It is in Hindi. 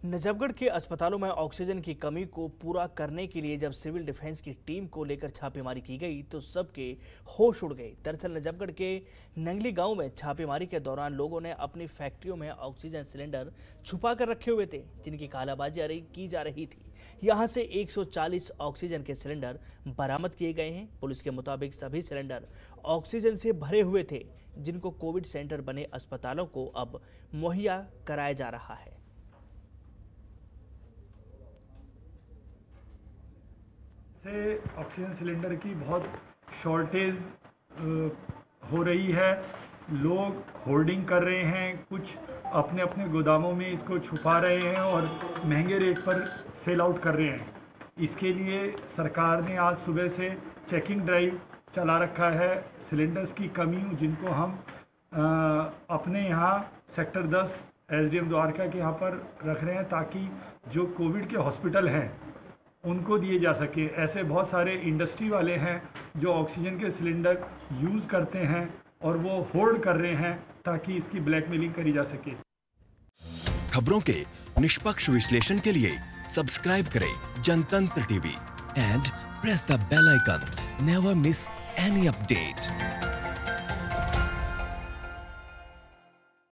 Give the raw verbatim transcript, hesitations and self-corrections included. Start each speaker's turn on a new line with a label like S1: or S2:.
S1: नजफगढ़ के अस्पतालों में ऑक्सीजन की कमी को पूरा करने के लिए जब सिविल डिफेंस की टीम को लेकर छापेमारी की गई तो सबके होश उड़ गए। दरअसल नजफगढ़ के नंगली गांव में छापेमारी के दौरान लोगों ने अपनी फैक्ट्रियों में ऑक्सीजन सिलेंडर छुपा कर रखे हुए थे, जिनकी कालाबाजारी की जा रही थी। यहां से एक सौ चालीस ऑक्सीजन के सिलेंडर बरामद किए गए हैं। पुलिस के मुताबिक सभी सिलेंडर ऑक्सीजन से भरे हुए थे, जिनको कोविड सेंटर बने अस्पतालों को अब मुहैया कराया जा रहा है।
S2: से ऑक्सीजन सिलेंडर की बहुत शॉर्टेज हो रही है। लोग होर्डिंग कर रहे हैं, कुछ अपने अपने गोदामों में इसको छुपा रहे हैं और महंगे रेट पर सेल आउट कर रहे हैं। इसके लिए सरकार ने आज सुबह से चेकिंग ड्राइव चला रखा है। सिलेंडर्स की कमी जिनको हम आ, अपने यहाँ सेक्टर दस एसडीएम द्वारका के यहाँ पर रख रहे हैं, ताकि जो कोविड के हॉस्पिटल हैं उनको दिए जा सके। ऐसे बहुत सारे इंडस्ट्री वाले हैं जो ऑक्सीजन के सिलेंडर यूज़ करते हैं और वो होल्ड कर रहे हैं ताकि इसकी ब्लैकमेलिंग करी जा सके।
S3: खबरों के निष्पक्ष विश्लेषण के लिए सब्सक्राइब करें Jantantra TV and press the bell icon. Never miss any update.